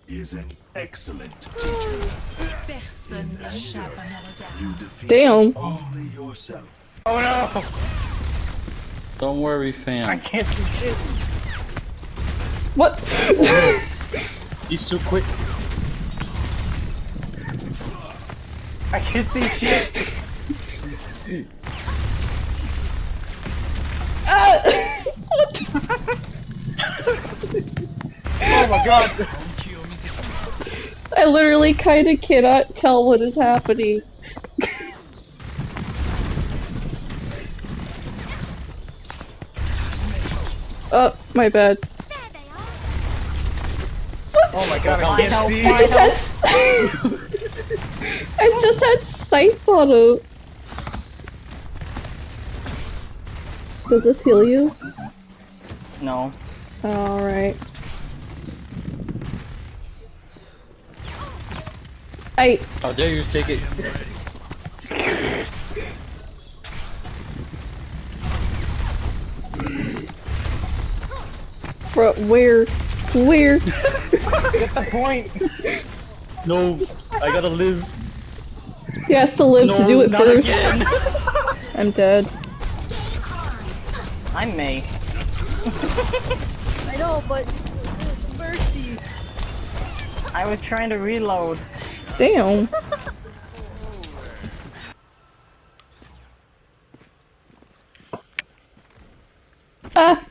is an excellent teacher. Personne n'échappe à mon regard. You defeat Damn. only yourself. Oh no! Don't worry, fam. I can't do shit. What? He's too quick. I can't see shit. Oh my god. I literally kinda cannot tell what is happening. Oh, my bad. Oh my god, I can't see. I just had sight on him. Does this heal you? No. Alright. How dare you take it? Bro, where? Where? Get the point. No, I gotta live. He has to live to do it not first. again. I'm dead. I'm May. I know, but mercy. I was trying to reload. Damn. Ah!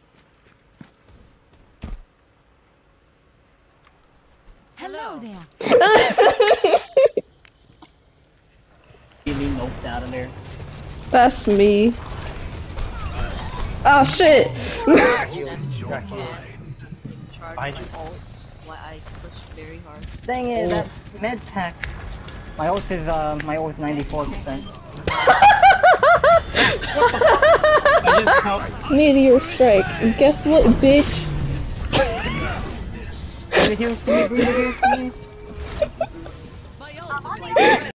Hello there. Getting noped out of there. That's me. Oh shit! Charge I- my ult, that's why I pushed very hard. Dang it, that med pack. My ult is 94%. I just helped. Meteor Strike. And guess what, bitch? Breathe heals to me, breathe heals to me.